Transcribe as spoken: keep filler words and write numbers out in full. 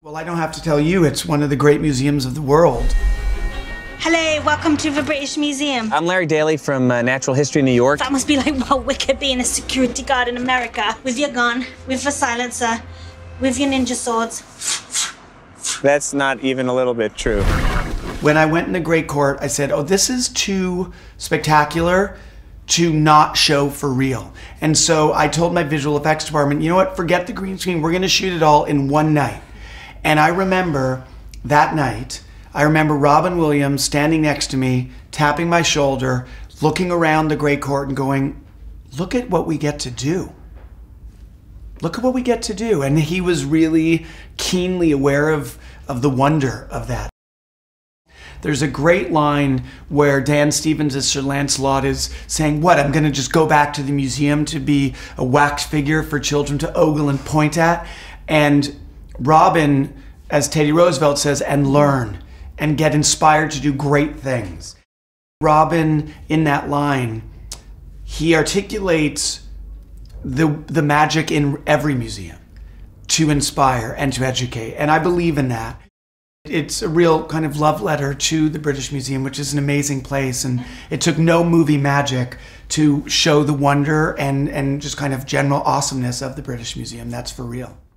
Well, I don't have to tell you, it's one of the great museums of the world. Hello, welcome to the British Museum. I'm Larry Daly from uh, Natural History New York. That must be like, well, wicked being a security guard in America. With your gun, with a silencer, with your ninja swords. That's not even a little bit true. When I went in the Great Court, I said, oh, this is too spectacular to not show for real. And so I told my visual effects department, you know what, forget the green screen, we're gonna shoot it all in one night. And I remember that night, I remember Robin Williams standing next to me, tapping my shoulder, looking around the Great Court and going, look at what we get to do. Look at what we get to do. And he was really keenly aware of, of the wonder of that. There's a great line where Dan Stevens as Sir Lancelot is saying, what, I'm gonna just go back to the museum to be a wax figure for children to ogle and point at? And Robin, as Teddy Roosevelt says, and learn and get inspired to do great things. Robin, in that line, he articulates the, the magic in every museum to inspire and to educate. And I believe in that. It's a real kind of love letter to the British Museum, which is an amazing place. And it took no movie magic to show the wonder and, and just kind of general awesomeness of the British Museum. That's for real.